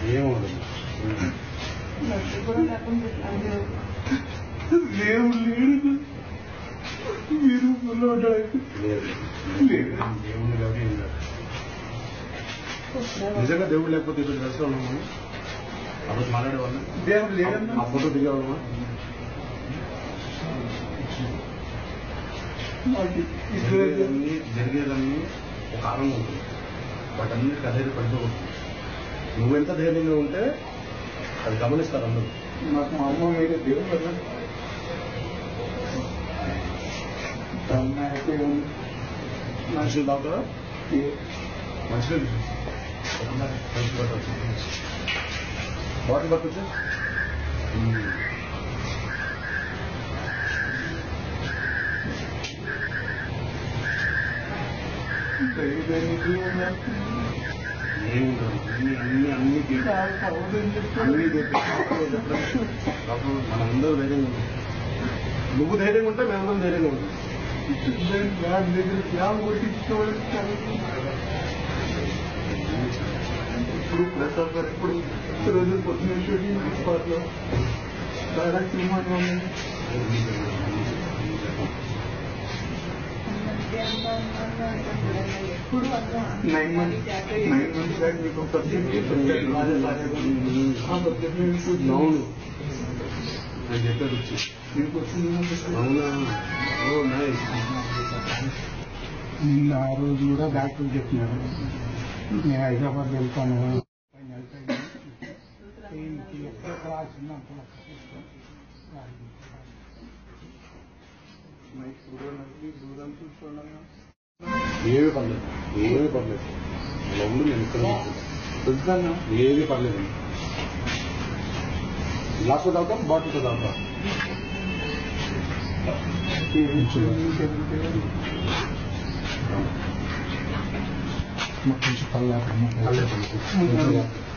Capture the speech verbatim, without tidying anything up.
ఏముండదు దేవుడు లేడు మీరు లేదు దేవుడు కాబట్టి ఏం కాదు. నిజంగా దేవుడు లేకపోతే ఇప్పుడు దర్శనం ఉన్నాము ఆ రోజు మాట్లాడేవాళ్ళం. దేవుడు లేదన్నా ఆ ఫోటో దిగేవాళ్ళమా? జరిగేదన్నీ జరిగేదన్నీ ఒక కారణం ఉంటుంది. వాటన్నిటికీ అధైర్య పడిపోతుంది. నువ్వెంత ధైర్యంగా ఉంటే అది గమనిస్తారు అందరూ. నాకు మా అమ్మ మీద దేవుడు కదా మనుషులు తాగుతారా? మనుషులు బాటిల్ పట్టుకొచ్చా ఏముండదు. అన్ని అన్ని అన్ని అన్ని మనందరూ ధైర్యంగా ఉంటాం. నువ్వు ధైర్యంగా ఉంటే మేమందరం ధైర్యంగా ఉంటాం. ఇప్పుడు ప్రసాద్ గారు ఇప్పుడు రోజు పొద్దున షూటింగ్ స్పాట్లో డైరెక్ట్ సినిమాలో nine months nine months back మీకు ఒక సబ్జెక్ట్ ఆ సబ్జెక్ట్ అవును నేను చెప్పాడు వచ్చి మీకు వచ్చింది. అవునా? ఓ నైస్. నిన్న ఆ రోజు కూడా డాక్టర్ చెప్పినారు నేను హైదరాబాద్ వెళ్తాను దూరం చూసుకోండి. ఏమీ పర్లేదు ఏమీ పర్లేదు లవ్లు నేను ఇక్కడ తెలుసా ఏమీ పర్లేదు. గ్లాస్తో తాగుతాం బాటిల్తో తాగుతాం. కొంచెం కళ్ళ